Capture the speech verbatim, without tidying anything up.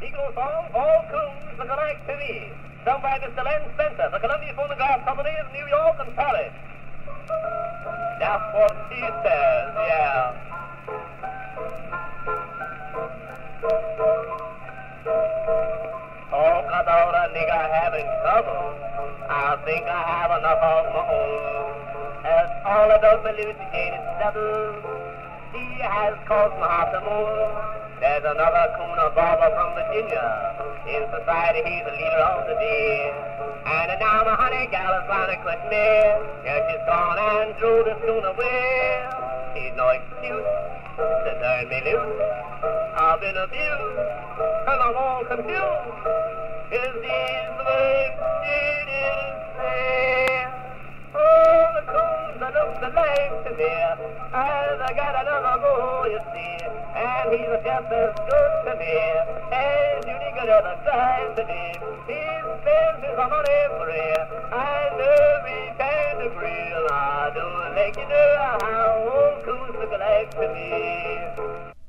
Negro song, all coons look alike to me. Sung by Mister Len Spencer, the Columbia Phonograph Company in New York and Paris. That's what she says, yeah. Talk about a nigger having trouble. I think I have enough of my own. As all of those elucidated double, he has caused my heart to mourn. There's another cooner barber from Virginia. In society, he's the leader of the day. And now my honey gal is trying to quit me. Yeah, she's gone and threw the schooner away. She's no excuse to turn me loose. I've been abused, and I'm all confused. Is this the way it is fair? Oh, the coons that look alike to me. As I got another boy, you see. And he's just as good to me as you could ever try to be. He spends his money free. I know we can't agree. And I don't like you know how old coons look alike to me.